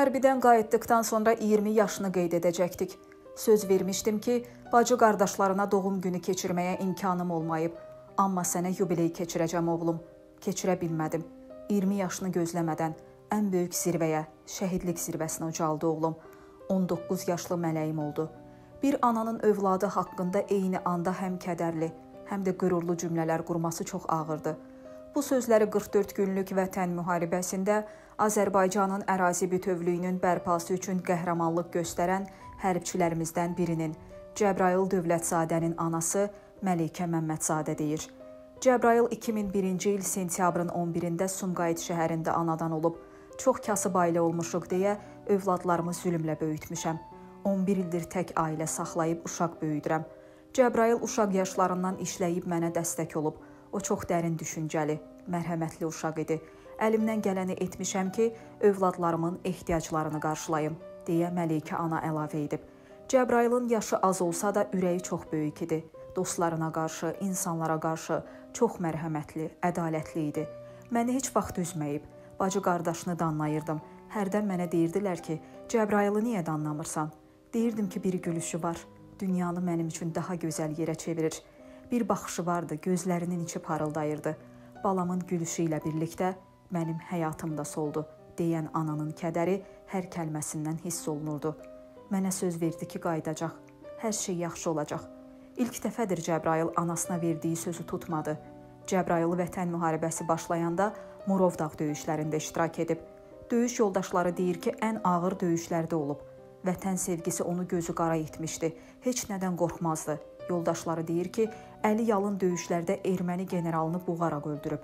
Hərbidən qayıtdıqdan sonra 20 yaşını qeyd edəcəkdik. Söz vermişdim ki, bacı qardaşlarına doğum günü keçirməyə imkanım olmayıb. Amma sənə yubiley keçirəcəm oğlum. Keçirə bilmədim. 20 yaşını gözləmədən ən böyük zirvəyə, şəhidlik zirvəsinə ucaldı oğlum. 19 yaşlı mələyim oldu. Bir ananın övladı haqqında eyni anda həm kədərli, həm də qürurlu cümlələr qurması çox ağırdı. Bu sözləri 44 günlük vətən müharibəsində Azərbaycanın ərazi bütövlüyünün bərpası üçün qəhrəmanlıq göstərən hərbçilərimizdən birinin, Cəbrayıl Dövlətzadənin anası Məlikə Məmmədzadə deyir. Cəbrayıl 2001-ci il sentyabrın 11-də Sumqayıt şəhərində anadan olub. Çox kasıb ailə olmuşuq deyə övladlarımı zülmlə böyütmüşəm. 11 ildir tək ailə saxlayıb uşaq böyüdürəm. Cəbrayıl uşaq yaşlarından işləyib mənə dəstək olub. O çox dərin düşüncəli, mərhəmətli uşaq idi. Əlimdən gələni etmişəm ki, övladlarımın ehtiyaclarını qarşılayım, deyə Məlikə ana əlavə edib. Cəbrayılın yaşı az olsa da ürəyi çox böyük idi. Dostlarına qarşı, insanlara qarşı çox mərhəmətli, ədalətli idi. Məni heç vaxt üzməyib. Bacı qardaşını danlayırdım. Hərdən mənə deyirdilər ki, Cəbrayılı niyə danlamırsan? Deyirdim ki, bir gülüşü var. Dünyanı mənim üçün daha gözəl yerə çevirir. Bir baxışı vardı, gözlərinin içi parıldayırdı. Balamın gülüşü ilə birlikdə mənim həyatım da soldu, deyən ananın kədəri hər kəlməsindən hiss olunurdu. Mənə söz verdi ki, qayıdacaq, hər şey yaxşı olacaq. İlk dəfədir Cəbrayıl anasına verdiyi sözü tutmadı. Cəbrayıl vətən müharibəsi başlayanda Murovdağ döyüşlərində iştirak edib. Döyüş yoldaşları deyir ki, ən ağır döyüşlərdə olub. Vətən sevgisi onu gözü qara etmişdi, heç nədən qorxmazdı. Yoldaşları deyir ki, əli yalın döyüşlərdə erməni generalını boğaraq öldürüb.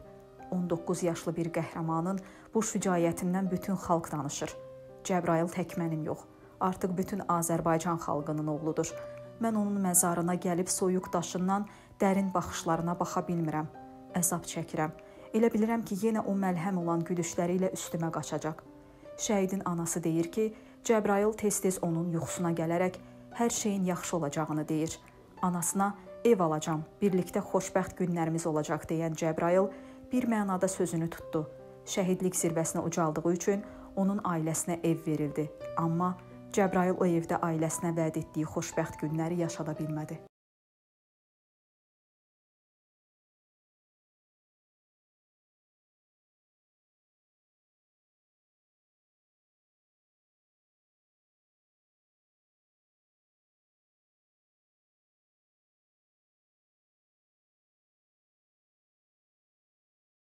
19 yaşlı bir qəhrəmanın bu şücaətindən bütün xalq danışır. Cəbrayıl tək mənim yox, artıq bütün Azərbaycan xalqının oğludur. Mən onun məzarına gəlib soyuq daşından dərin baxışlarına baxa bilmirəm. Əzab çəkirəm. Elə bilirəm ki, yenə o məlhəm olan gülüşləri ilə üstümə qaçacaq. Şəhidin anası deyir ki, Cəbrayıl tez-tez onun yuxusuna gələrək hər şeyin yaxşı olacağını deyir. Anasına ev alacam, birlikdə xoşbəxt günlərimiz olacaq deyən Cəbrayıl bir mənada sözünü tutdu. Şəhidlik zirvəsinə ucaldığı üçün onun ailəsinə ev verildi. Amma Cəbrayıl o evdə ailəsinə vəd etdiyi xoşbəxt günləri yaşada bilmədi.